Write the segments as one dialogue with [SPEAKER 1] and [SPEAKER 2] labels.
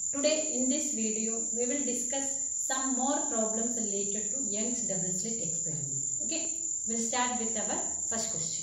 [SPEAKER 1] Today in this video we will discuss some more problems related to Young's double slit experiment. Okay, we'll start with our first question.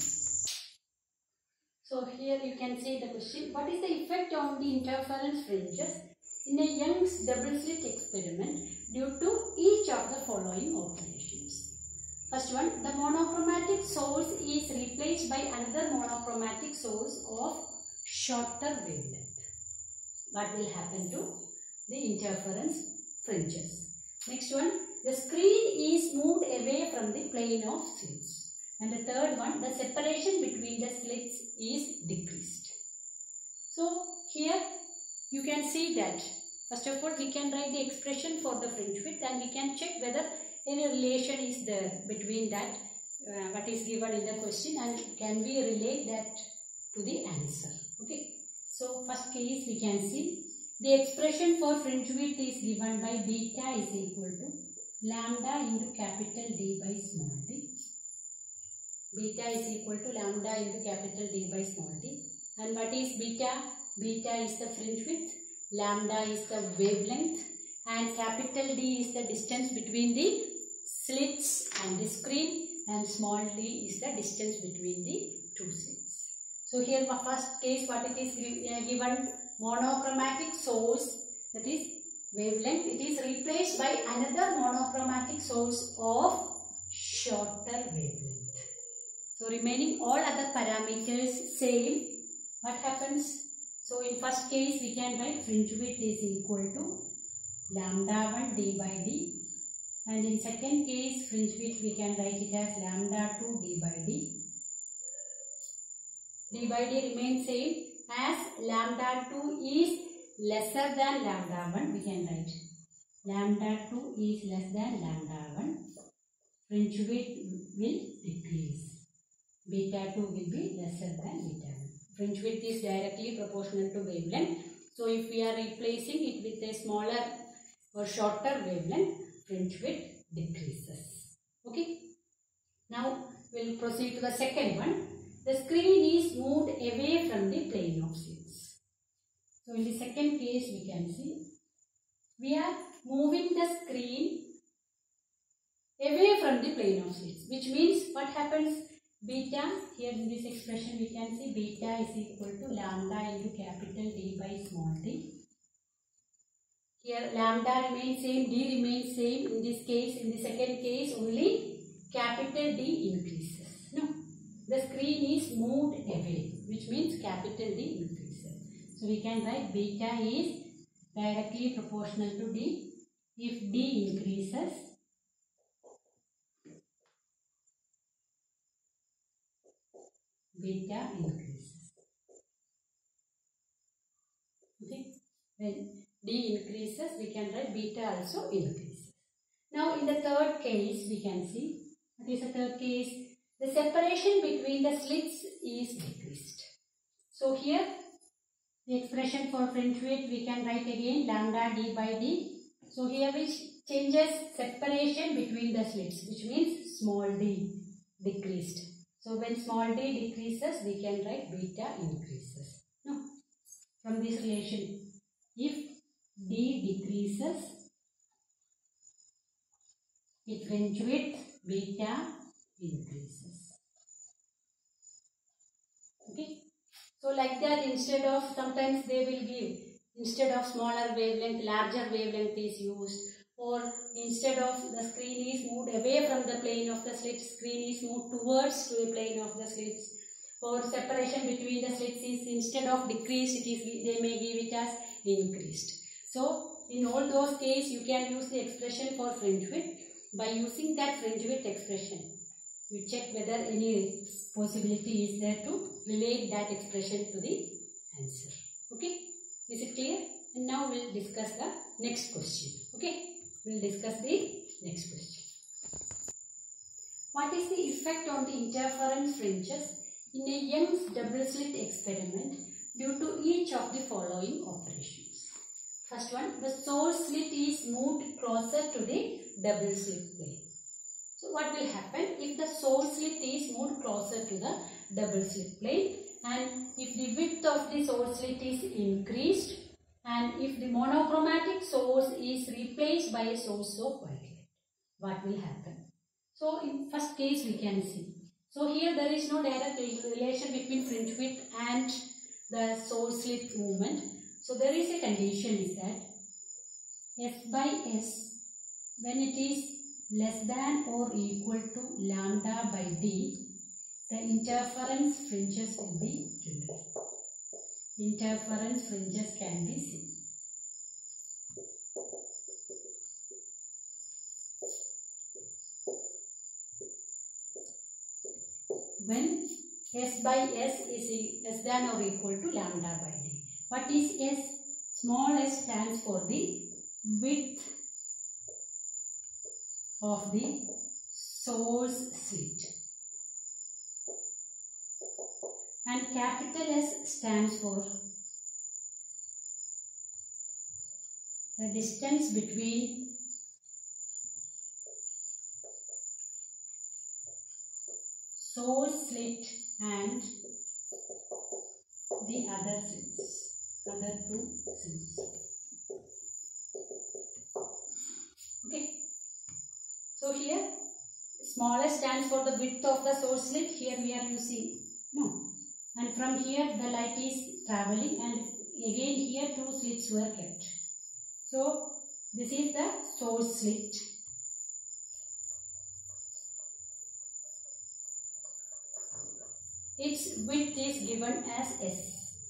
[SPEAKER 1] So here you can see the question. What is the effect on the interference fringes in a Young's double slit experiment due to each of the following operations? First one, the monochromatic source is replaced by another monochromatic source of shorter wavelength. What will happen to the interference fringes? Next one, the screen is moved away from the plane of slits. And the third one, the separation between the slits is decreased. So here you can see that first of all we can write the expression for the fringe width and we can check whether any relation is there between that what is given in the question and can we relate that to the answer. Okay. So first case we can see the expression for fringe width is given by beta is equal to lambda into capital D by small d. Beta is equal to lambda into capital D by small d. And what is beta? Beta is the fringe width, lambda is the wavelength and capital D is the distance between the slits and the screen and small d is the distance between the two slits. So here the first case what it is given monochromatic source, that is wavelength, it is replaced by another monochromatic source of shorter wavelength. So remaining all other parameters same. What happens? So in first case we can write fringe width is equal to lambda 1 d by d. And in second case fringe width we can write it as lambda 2 d by d. D by d remains same as lambda 2 is lesser than lambda 1. We can write lambda 2 is less than lambda 1. Fringe width will decrease. Beta 2 will be lesser than beta 1. Fringe width is directly proportional to wavelength. So if we are replacing it with a smaller or shorter wavelength, fringe width decreases. Okay. Now we will proceed to the second one. The screen is moved away from the plane of slits. So in the second case we can see we are moving the screen away from the plane of slits, which means what happens? Beta, here in this expression we can see beta is equal to lambda into capital D by small d. Here lambda remains same, d remains same. In this case, in the second case only capital D increases. No, the screen is moved away, which means capital D increases. So we can write beta is directly proportional to d. If d increases, beta increases. Okay. When d increases, we can write beta also increases. Now in the third case, we can see, what is the third case? The separation between the slits is decreased. So here, the expression for fringe width, we can write again lambda d by d. So here which changes separation between the slits, which means small d decreased. So when small d decreases, we can write beta increases. No, from this relation, if d decreases, with fringe width, beta increases. Okay. So like that, instead of, sometimes they will give, instead of smaller wavelength, larger wavelength is used. Or instead of the screen is moved away from the plane of the slits, screen is moved towards to the plane of the slits. Or separation between the slits is instead of decreased, it is, they may give it as increased. So in all those cases, you can use the expression for fringe width. By using that fringe width expression, you check whether any possibility is there to relate that expression to the answer. Okay, is it clear? And now we will discuss the next question. Okay. We will discuss the next question. What is the effect on the interference fringes in a Young's double slit experiment due to each of the following operations? First one, the source slit is moved closer to the double slit plane. So what will happen if the source slit is moved closer to the double slit plane and if the width of the source slit is increased and if the monochromatic source is replaced by a source of white light, what will happen? So in first case we can see. So here there is no direct relation between fringe width and the source slit movement. So there is a condition is that S by S, when it is less than or equal to lambda by D, the interference fringes will be generated. Interference fringes can be seen. When S by S is less than or equal to lambda by D. What is S? Small s stands for the width of the source slit. And capital S stands for the distance between source slit and the other two slits. Okay. So here smallest stands for the width of the source slit. Here we are using no. And from here the light is travelling, and again here two slits were kept. So this is the source slit. Its width is given as S.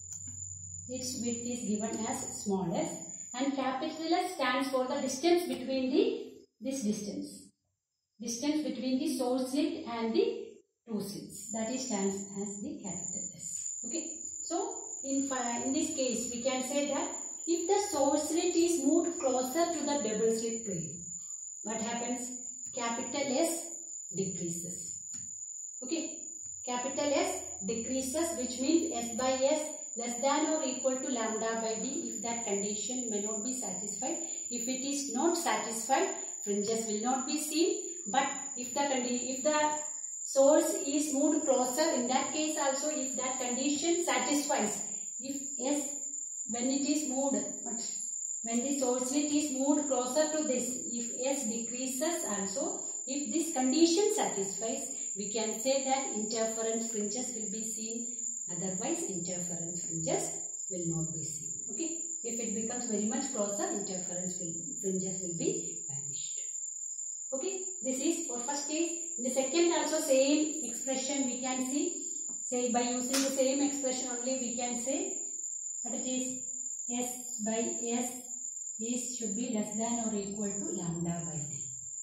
[SPEAKER 1] Its width is given as small s, and capital S stands for the distance between this distance between the source slit and the two slits. That is stands as the capital S. Okay. So in this case we can say that if the source slit is moved closer to the double slit plane, what happens? Capital S decreases. Okay. Capital S decreases, which means S by S less than or equal to lambda by D if that condition may not be satisfied. If it is not satisfied, fringes will not be seen. But if the source is moved closer, in that case also, if that condition satisfies, if S, when it is moved, when the source slit is moved closer to this, if S decreases also, if this condition satisfies, we can say that interference fringes will be seen. Otherwise, interference fringes will not be seen. Okay. If it becomes very much closer, interference fringes will be vanished. Okay. This is for first case. In the second also same expression we can see. Say by using the same expression only we can say that it is S by S should be less than or equal to lambda by D.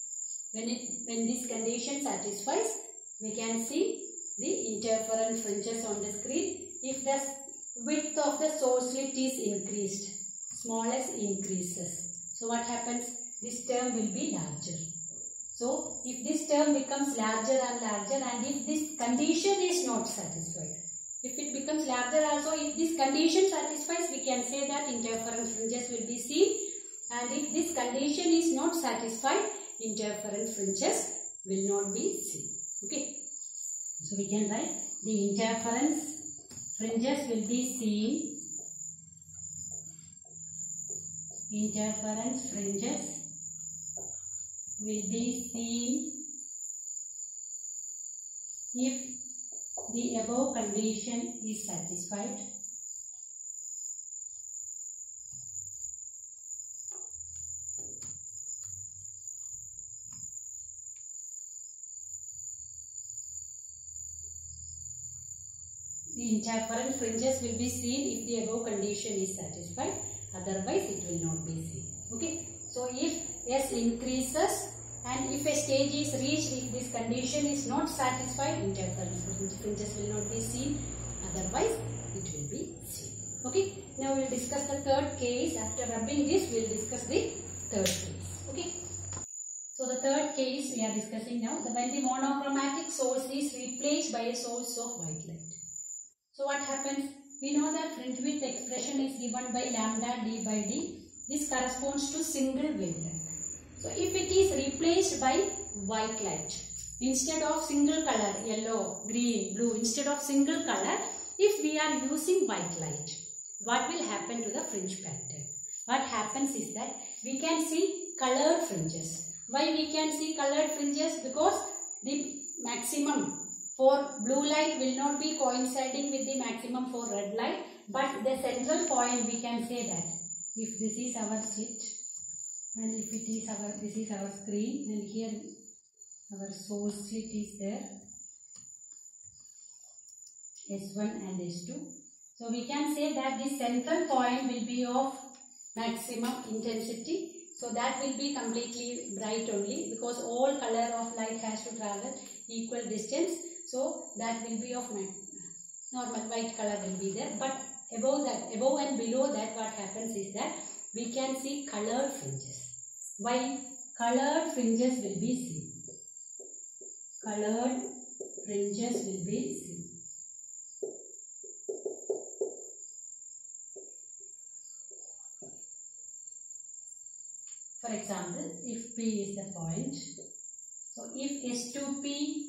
[SPEAKER 1] When this condition satisfies, we can see the interference fringes on the screen. If the width of the source slit is increased, small s increases. So what happens? This term will be larger. So if this term becomes larger and larger, and if this condition is not satisfied, if it becomes larger also, if this condition satisfies, we can say that interference fringes will be seen. And if this condition is not satisfied, interference fringes will not be seen. Okay. So we can write the interference fringes will be seen. Interference fringes will be seen if the above condition is satisfied. The interference fringes will be seen if the above condition is satisfied. Otherwise, it will not be seen. Okay. So, if S increases and if a stage is reached, if this condition is not satisfied, interference fringes will not be seen. Otherwise, it will be seen. Okay. Now, we will discuss the third case. After rubbing this, we will discuss the third case. Okay. So, the third case we are discussing now, when the monochromatic source is replaced by a source of white light. So what happens? We know that fringe width expression is given by lambda d by d. This corresponds to single wavelength. So if it is replaced by white light, instead of single color, yellow, green, blue, instead of single color, if we are using white light, what will happen to the fringe pattern? What happens is that we can see colored fringes. Why we can see colored fringes? Because the maximum for blue light will not be coinciding with the maximum for red light, but the central point we can say that if this is our slit and if it is this is our screen, and here our source slit is there, S1 and S2. So we can say that the central point will be of maximum intensity. So that will be completely bright only, because all color of light has to travel equal distance. So that will be of normal white color will be there. But above and below that, what happens is that we can see colored fringes. Why? Colored fringes will be seen. Colored fringes will be seen. For example, if P is the point, so if S2P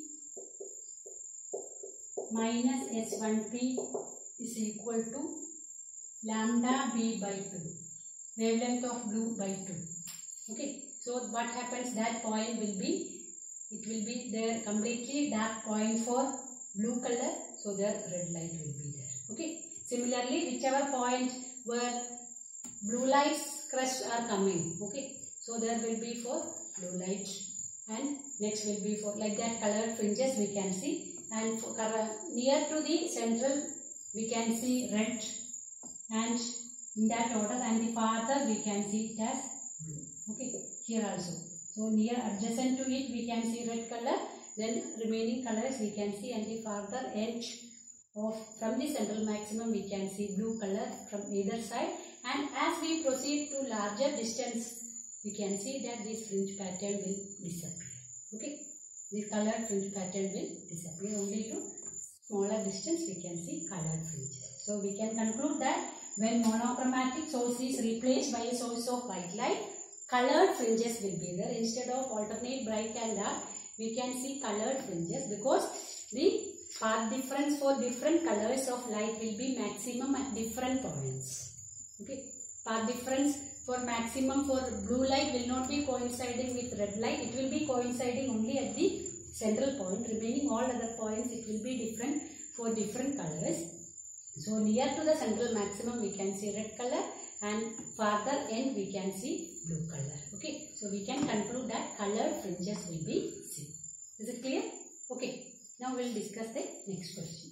[SPEAKER 1] minus S1P is equal to lambda B by 2, wavelength of blue by 2. Okay, so what happens, that point will be, it will be there completely dark point for blue color, so the red light will be there. Okay, similarly whichever point where blue lights crest are coming, okay, so there will be for blue light, and next will be for like that colored fringes we can see, and for near to the central we can see red, and in that order, and the farther we can see it as blue. Okay, here also. So near adjacent to it we can see red color, then remaining colors we can see, and the farther edge of from the central maximum we can see blue color from either side, and as we proceed to larger distance we can see that this fringe pattern will disappear. Okay, this colored fringe pattern will disappear. Only to smaller distance we can see colored fringes. So we can conclude that when monochromatic source is replaced by a source of white light, colored fringes will be there. Instead of alternate bright and dark, we can see colored fringes, because the path difference for different colors of light will be maximum at different points. Okay, path difference for maximum for blue light will not be coinciding with red light. It will be coinciding only at the central point. Remaining all other points it will be different for different colors. So near to the central maximum we can see red color, and farther end we can see blue color. Okay, so we can conclude that colored fringes will be seen. Is it clear? Okay, now we will discuss the next question.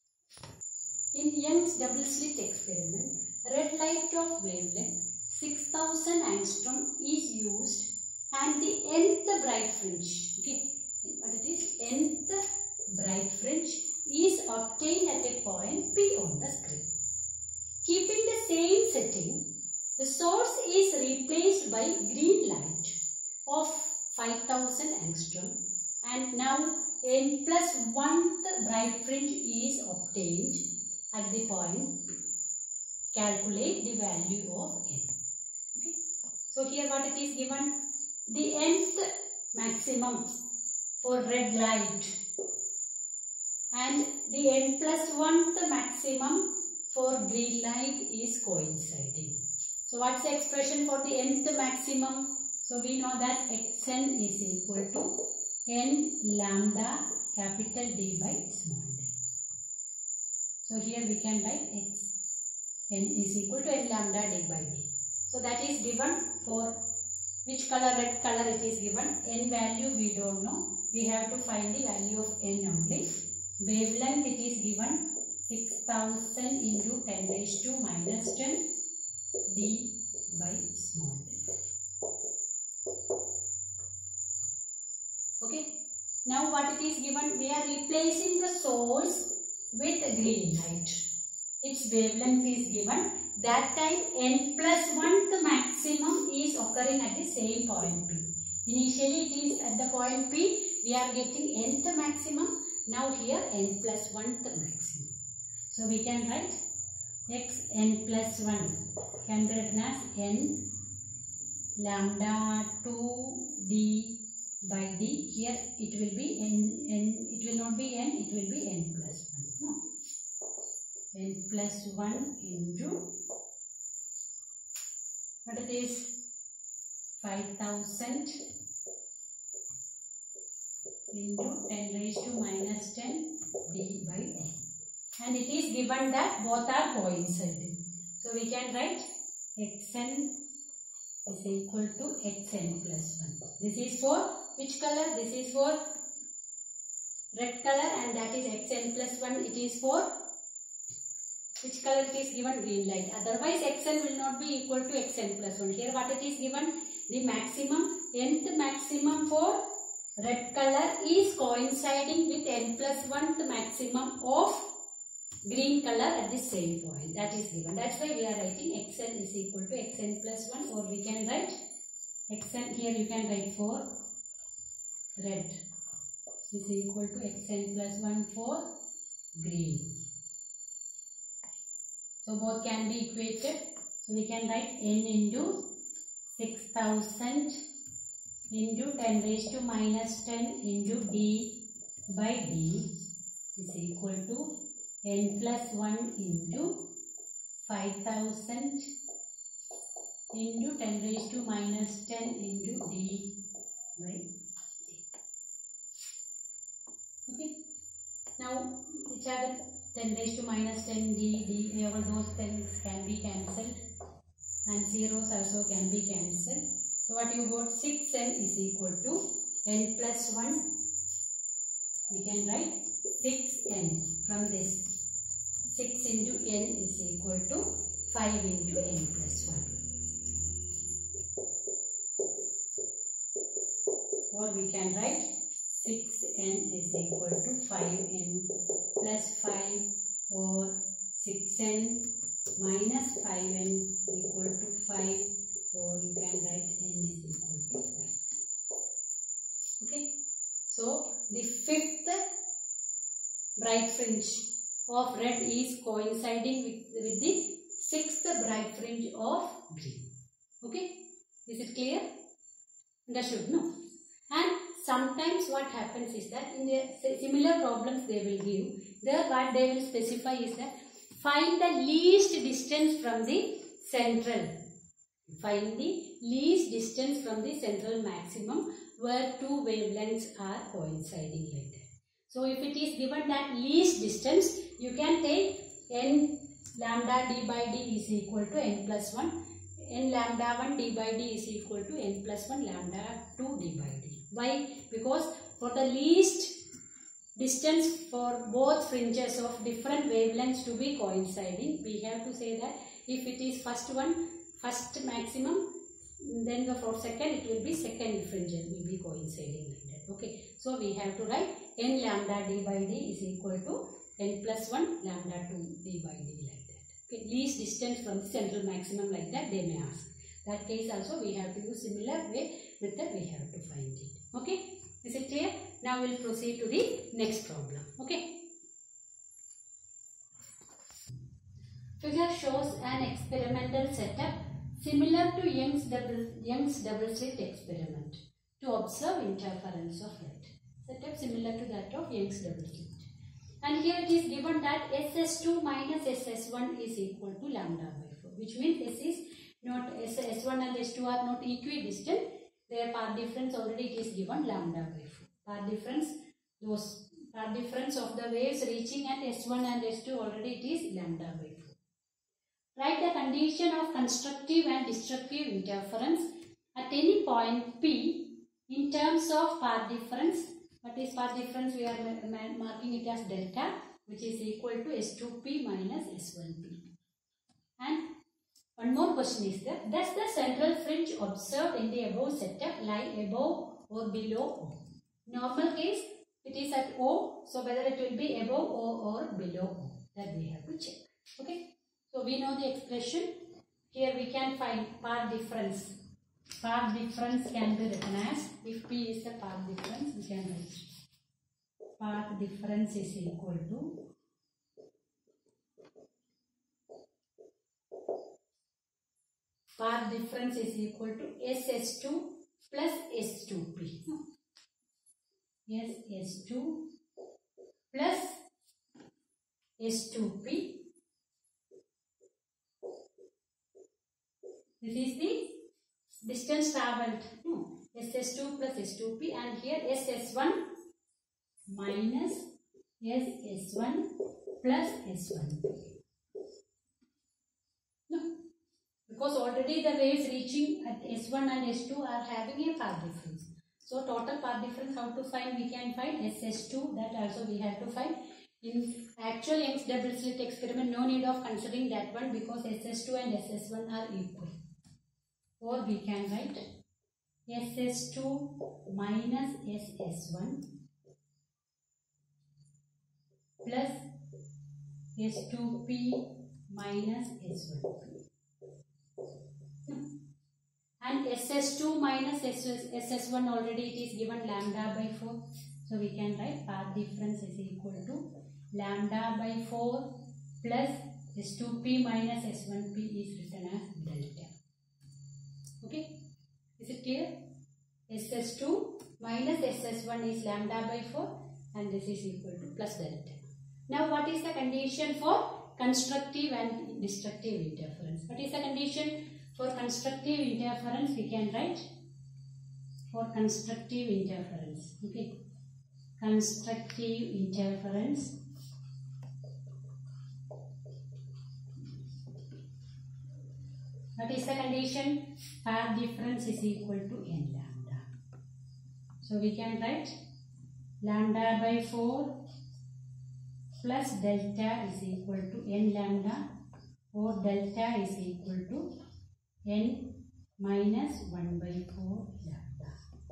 [SPEAKER 1] In Young's double slit experiment, red light of wavelength 6000 angstrom is used, and the nth bright fringe, okay, what it is, nth bright fringe is obtained at a point P on the screen. Keeping the same setting, the source is replaced by green light of 5000 angstrom, and now n plus 1th bright fringe is obtained at the point P. Calculate the value of n. Okay. So here what it is given, the nth maximum for red light and the n plus 1th maximum for green light is coinciding. So what's the expression for the nth maximum? So we know that xn is equal to n lambda capital D by small d. So here we can write xn is equal to n lambda D by d. So that is given for which color, red color it is given. N value we don't know. We have to find the value of n only. Wavelength it is given 6000 into 10 raised to minus 10 d by small d. Okay. Now what it is given, we are replacing the source with green light. Its wavelength is given. That time n plus 1th maximum is occurring at the same point P. Initially it is at the point P, we are getting nth maximum. Now here n plus 1th maximum. So we can write x n plus 1 can be written as n lambda 2 d by d. Here it will be n, it will not be n, it will be n plus 1. No. n plus 1 into what it is 5000 into 10 raised to minus 10 d by n. And it is given that both are coinciding. So we can write xn is equal to xn plus 1. This is for which color? This is for red color, and that is xn plus 1. It is for which color? It is given green light. Otherwise xn will not be equal to xn plus 1. Here what it is given? The maximum, nth maximum for red color is coinciding with n plus 1th maximum of green color at the same point. That is given. That's why we are writing xn is equal to xn plus 1, or we can write xn, here you can write for red is equal to xn plus 1 for green. So both can be equated. So we can write n into 6000 into 10 raised to minus 10 into d by d is equal to n plus 1 into 5000 into 10 raised to minus 10 into d by d. Okay. Now which are the 10 raised to minus 10 d, all those things can be cancelled, and zeros also can be cancelled. So what you got? 6n is equal to n plus 1. We can write 6n from this. 6 into n is equal to 5 into n plus 1. Or we can write 6n is equal to 5n plus 5, or 6n minus 5n equal to 5, or you can write n is equal to 5. Okay. So the fifth bright fringe of red is coinciding with the sixth bright fringe of green. Okay. Is it clear? Understood? No. And sometimes what happens is that in the similar problems they will give, there what they will specify is that find the least distance from the central. Find the least distance from the central maximum where two wavelengths are coinciding like that. So if it is given that least distance, you can take n lambda d by d is equal to n plus 1. N lambda 1 d by d is equal to n plus 1 lambda 2 d by d. Why? Because for the least distance for both fringes of different wavelengths to be coinciding, we have to say that if it is first maximum, then for second it will be second fringe will be coinciding like that. Okay. So we have to write n lambda d by d is equal to n plus 1 lambda 2 d by d like that. Okay. Least distance from the central maximum like that they may ask. That case also we have to use similar way with that we have to find it. Okay. Is it clear? Now we will proceed to the next problem. Okay. Figure shows an experimental setup similar to Young's double slit experiment to observe interference of light. Setup similar to that of Young's double slit. And here it is given that SS2 minus SS1 is equal to lambda by 4, which means S1 and S2 are not equidistant. Their path difference already it is given lambda by 4. Path difference of the waves reaching at S1 and S2 already it is lambda by 4. Write the condition of constructive and destructive interference at any point P in terms of path difference. What is path difference? We are marking it as delta, which is equal to S2P minus S1P. And one more question is that, does the central fringe observed in the above setup lie above or below O? Normal case, it is at O, so whether it will be above O or below O, that we have to check. Okay. So we know the expression. Here we can find path difference. Path difference can be written as, if P is the path difference, we can write path difference is equal to path difference is equal to SS2 plus S2P. SS2 plus S2P This is the distance travelled. No, SS2 plus S2P, and here SS1 minus SS1 plus S1P. No, because already the waves reaching at S1 and S2 are having a path difference. So total path difference, how to find? We can find SS2, that also we have to find. In actual Young's double slit experiment, no need of considering that one because SS2 and SS1 are equal. Or we can write SS2 minus SS1 plus S2P minus S1P. And SS2 minus SS1 already it is given lambda by 4. So we can write path difference is equal to lambda by 4 plus S2P minus S1P is written as delta. Okay, is it clear? SS2 minus SS1 is lambda by 4 and this is equal to plus delta. Now what is the condition for constructive and destructive interference? What is the condition for constructive interference? We can write for constructive interference. Okay, constructive interference what is the condition? Path difference is equal to n lambda. So we can write lambda by 4 plus delta is equal to n lambda, or delta is equal to n minus 1 by 4 lambda.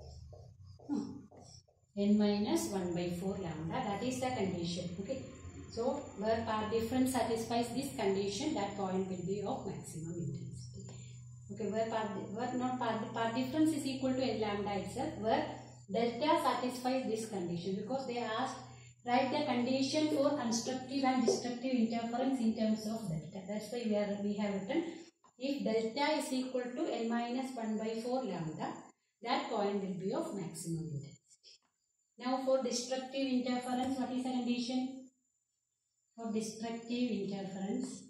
[SPEAKER 1] N minus 1 by 4 lambda, that is the condition. Okay, so where path difference satisfies this condition, that point will be of maximum intensity. Okay, where path difference is equal to n lambda itself, where delta satisfies this condition, because they asked write the condition for constructive and destructive interference in terms of delta. That's why we have written if delta is equal to n minus 1 by 4 lambda, that point will be of maximum intensity. Now for destructive interference, what is the condition? For destructive interference,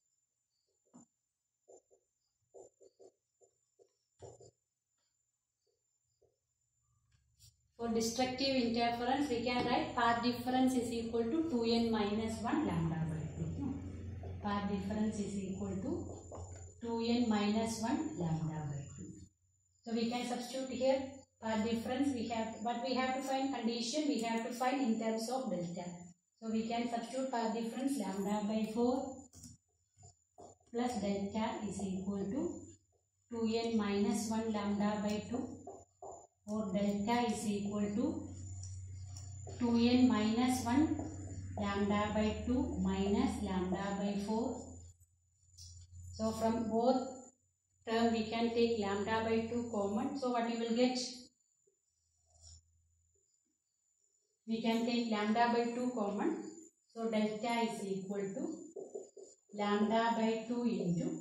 [SPEAKER 1] we can write path difference is equal to 2n minus 1 lambda by 2. Path difference is equal to 2n minus 1 lambda by 2. So we can substitute here path difference. We have to find condition. We have to find in terms of delta. So we can substitute path difference lambda by 4 plus delta is equal to 2n minus 1 lambda by 2, or delta is equal to 2n minus 1 lambda by 2 minus lambda by 4. So from both term we can take lambda by 2 common. So what you will get? We can take lambda by 2 common. So delta is equal to lambda by 2 into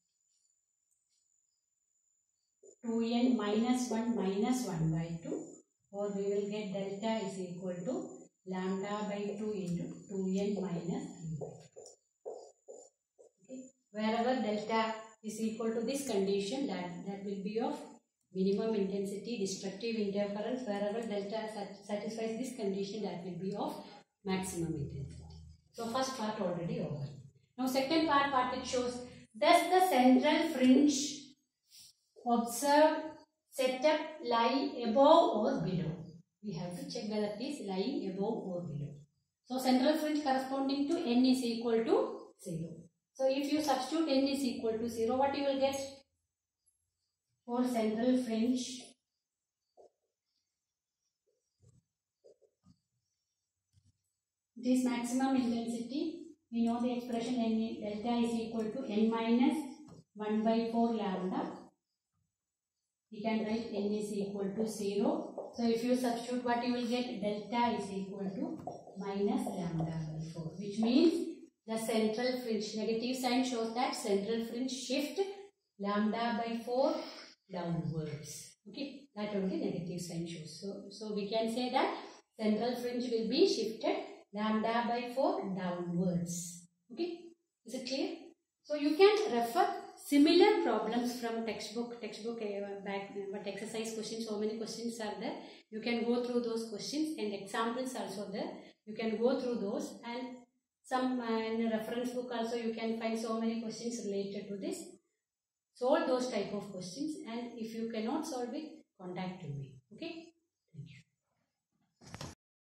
[SPEAKER 1] 2n minus 1 by 2, or we will get delta is equal to lambda by 2 into 2n minus 3 by 2. Okay. Wherever delta is equal to this condition, that will be of minimum intensity destructive interference. Wherever delta satisfies this condition, that will be of maximum intensity. So first part already over. Now second part, what it shows, does the central fringe observed setup lie above or below? We have to check whether it is lying above or below. So central fringe corresponding to n is equal to 0. So if you substitute n is equal to 0, what you will get? For central fringe, it is maximum intensity. We know the expression n delta is equal to n minus 1 by 4 lambda. We can write n is equal to 0. So if you substitute, what you will get? Delta is equal to minus lambda by 4, which means the central fringe, negative sign shows that central fringe shift lambda by 4 downwards. Okay, that only negative sign shows. So we can say that central fringe will be shifted lambda by 4 downwards. Okay, is it clear? So you can refer Similar problems from textbook back, but exercise questions, so many questions are there. You can go through those questions, and examples also there. You can go through those, and some in a reference book also you can find so many questions related to this. Solve those type of questions, and if you cannot solve it, contact me. Okay.